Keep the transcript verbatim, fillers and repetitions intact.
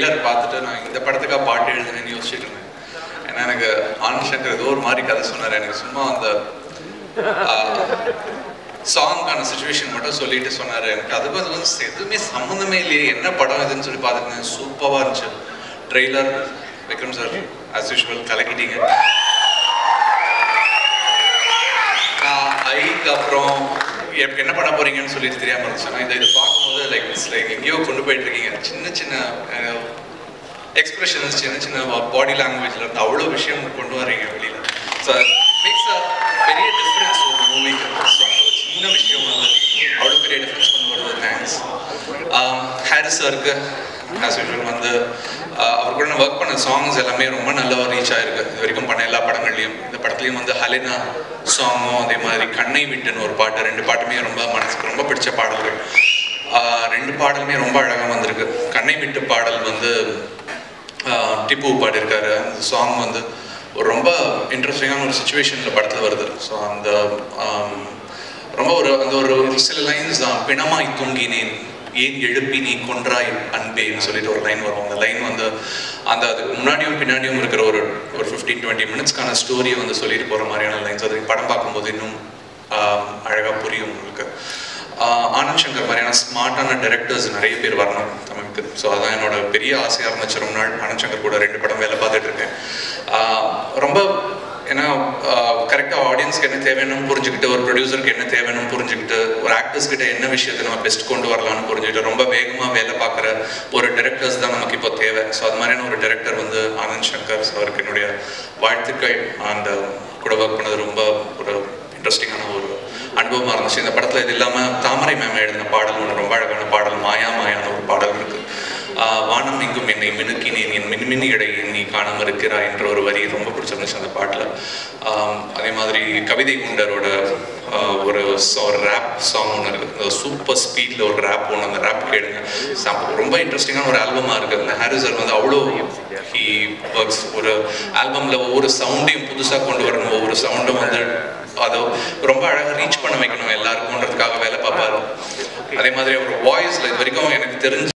Trailer பார்த்துட்டு நான் இந்த படத்துக்காக பாட்டு எழுதுனேன்னு யோசிச்சுட்டு இருந்தேன். ஏன்னா எனக்கு ஆனந்த் சங்கர் ஏதோ ஒரு மாதிரி கதை சொன்னார். எனக்கு சும்மா அந்த சாங்கான சுச்சுவேஷன் மட்டும் சொல்லிட்டு சொன்னார். எனக்கு அதுக்கும் அது வந்து எதுவுமே சம்மந்தமே இல்லையே, என்ன படம் இதுன்னு சொல்லி பார்த்துருந்தேன். சூப்பராக இருந்துச்சு trailer. Vikram sir as usual கலக்கிட்டீங்க. ஐக்கு அப்புறம் எனக்கு என்ன பண்ண போறீங்கன்னு சொல்லிட்டு தெரியாமல் இருந்துச்சு. இதை இதை பார்க்கும்போது லைக் இட்ஸ் லைக் எங்கேயோ கொண்டு போயிட்டு இருக்கீங்க. சின்ன சின்ன எக்ஸ்பிரஷன்ஸ், சின்ன சின்ன பாடி லாங்குவேஜ்ல இருந்து அவ்வளோ விஷயம் கொண்டு வரீங்க வெளியில. ஸோ மேக்ஸ் அ பெரிய டிஃப்ரென்ஸ் ஒரு மூவிக்கு. ஸோ சின்ன விஷயம் வந்து அவ்வளோ பெரிய டிஃப்ரென்ஸ் கொண்டு வருது. தேங்க்ஸ். ஹாரிஸ் சாருக்கு ஆஸ் யூஷுவல் வந்து அவர் கூட நான் ஒர்க் பண்ண சாங்ஸ் எல்லாமே ரொம்ப நல்லா ரீச் ஆயிருக்கு இது வரைக்கும் பண்ண எல்லா படங்கள்லையும். இந்த படத்துலையும் வந்து ஹலினா சாங்கும் அதே மாதிரி கண்ணை விட்டுன்னு ஒரு பாட்டு, ரெண்டு பாட்டுமே ரொம்ப மனசுக்கு ரொம்ப பிடிச்ச பாடல்கள். ரெண்டு பாடலுமே ரொம்ப அழகாக வந்திருக்கு. கண்ணை விட்டு பாடல் வந்து டிப்பு பாடியிருக்காரு. அந்த சாங் வந்து ஒரு ரொம்ப இன்ட்ரெஸ்டிங்கான ஒரு சுச்சுவேஷனில் படத்தில் வருது. ஸோ அந்த ரொம்ப ஒரு அந்த ஒரு சில லைன்ஸ் தான், பிணமாய் தூங்கினேன் ஏன் எழுப்பி நீ கொன்றாய் அன்பேன்னு சொல்லிட்டு ஒரு லைன் வரும். அந்த லைன் வந்து அந்த அதுக்கு முன்னாடியும் பின்னாடியும் இருக்கிற ஒரு ஒரு ஃபிஃப்டீன் டுவெண்ட்டி மினிட்ஸ்க்கான ஸ்டோரியை வந்து சொல்லிட்டு போகிற மாதிரியான லைன்ஸ். அது படம் பார்க்கும்போது இன்னும் அழகாக புரியும் உங்களுக்கு. ஆனந்த் சங்கர் மாதிரியான ஸ்மார்ட்டான டைரக்டர்ஸ் நிறைய பேர் வரணும் தமிழுக்கு. ஸோ அதான் என்னோட பெரிய ஆசையாக இருந்துச்சு. ரொம்ப நாள் ஆனந்த் சங்கர் கூட ரெண்டு படம் வேலை பார்த்துட்டு இருக்கேன். ரொம்ப ஏன்னா கரெக்டாக ஆடியன்ஸ்க்கு என்ன தேவைன்னு புரிஞ்சுக்கிட்டு, ஒரு ப்ரொடியூசருக்கு என்ன தேவைன்னு புரிஞ்சுக்கிட்டு, ஒரு ஆக்டர்ஸ் கிட்ட என்ன விஷயத்தை நம்ம பெஸ்ட் கொண்டு வரலாம்னு புரிஞ்சுக்கிட்டு ரொம்ப வேகமாக வேலை பார்க்குற ஒரு டைரக்டர்ஸ் தான் நமக்கு இப்போ தேவை. ஸோ அது மாதிரியான ஒரு டைரக்டர் வந்து ஆனந்த் சங்கர். ஸோ அவருக்கு என்னுடைய வாழ்த்துக்கள். அந்த கூட ஒர்க் பண்ணது ரொம்ப ஒரு இன்ட்ரெஸ்டிங்கான ஒரு அனுபவமாக இருந்துச்சு. இந்த படத்தில் இது இல்லாமல் தாமரை மேம் எழுதின பாடல் ஒன்று ரொம்ப அழகான பாடல், மாயா மாயான ஒரு பாடல் இருக்குது. வானம் எங்கும் என்னை மினுக்கினேன் என் மின்மினி இடை எண்ணி காணாம இருக்கிறாய் என்ற ஒரு வரி ரொம்ப பிடிச்சிருந்துச்சு அந்த பாட்டில். அதே மாதிரி கவிதை குண்டரோட ஒரு ஒரு ரேப் சாங் ஒன்று இருக்குது. சூப்பர் ஸ்பீடில் ஒரு ரேப் ஒன்று, அந்த ரேப் கேளுங்க. ரொம்ப இன்ட்ரெஸ்டிங்கான ஒரு ஆல்பமாக இருக்குது. அந்த ஹாரிஸ் சார் வந்து அவ்வளோ ஹி ஒர்க்ஸ். ஒரு ஆல்பமில் ஒவ்வொரு சவுண்டையும் புதுசாக கொண்டு வரணும், ஒவ்வொரு சவுண்டும் வந்து அதை ரொம்ப அழகாக ரீச் பண்ண வைக்கணும் எல்லாருக்கும்ன்றதுக்காக வேலை பார்ப்பாரு. அதே மாதிரி ஒரு வாய்ஸில் இது வரைக்கும் எனக்கு தெரிஞ்சு